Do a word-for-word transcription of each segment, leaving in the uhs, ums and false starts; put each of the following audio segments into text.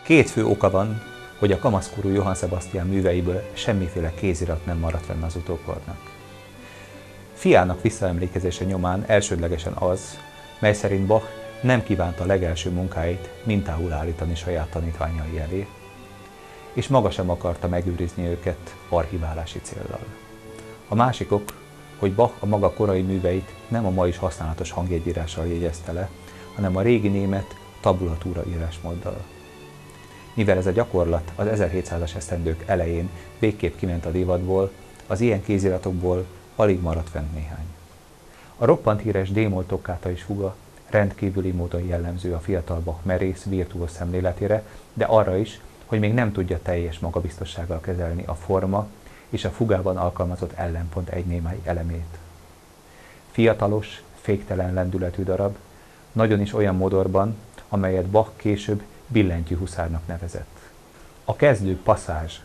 Két fő oka van, hogy a kamaszkorú Johann Sebastian műveiből semmiféle kézirat nem maradt fenn az utókornak. Fiának visszaemlékezése nyomán elsődlegesen az, mely szerint Bach nem kívánta a legelső munkáit mintául állítani saját tanítványai elé, és maga sem akarta megőrizni őket archiválási céllal. A másik ok, hogy Bach a maga korai műveit nem a ma is használatos hangjegyírással jegyezte le, hanem a régi német tabulatúra írásmóddal. Mivel ez a gyakorlat az ezerhétszázas esztendők elején végképp kiment a divatból, az ilyen kéziratokból alig maradt fent néhány. A roppant híres D-moll tokkáta és fuga rendkívüli módon jellemző a fiatal Bach merész, virtuóz szemléletére, de arra is, hogy még nem tudja teljes magabiztossággal kezelni a forma és a fugában alkalmazott ellenpont egy némely elemét. Fiatalos, féktelen lendületű darab, nagyon is olyan modorban, amelyet Bach később billentyű huszárnak nevezett. A kezdő passzázs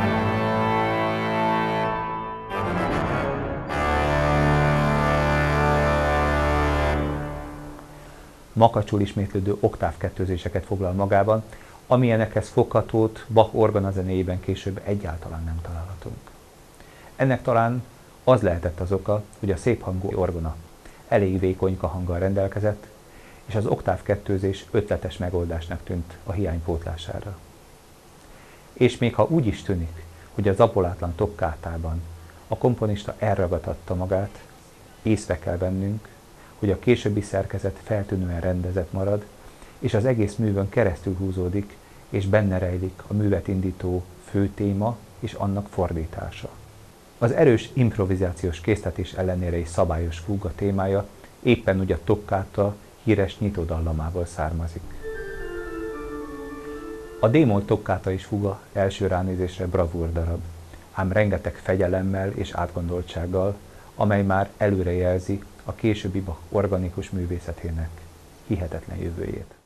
makacsul ismétlődő oktávkettőzéseket foglal magában, amilyenekhez foghatót Bach orgonazenéjében később egyáltalán nem találhatunk. Ennek talán az lehetett az oka, hogy a széphangú orgona elég vékonyka hanggal rendelkezett, és az oktávkettőzés ötletes megoldásnak tűnt a hiány pótlására. És még ha úgy is tűnik, hogy az apolátlan tokkátában a komponista elragadtatta magát, észre kell vennünk, hogy a későbbi szerkezet feltűnően rendezett marad, és az egész művön keresztül húzódik, és benne rejlik a művet indító fő téma és annak fordítása. Az erős improvizációs késztetés ellenére is szabályos fúga témája éppen úgy a tokkáta híres nyitódallamából származik. A D-moll tokkáta és fuga első ránézésre bravúr darab, ám rengeteg fegyelemmel és átgondoltsággal, amely már előrejelzi a későbbi Bach organikus művészetének hihetetlen jövőjét.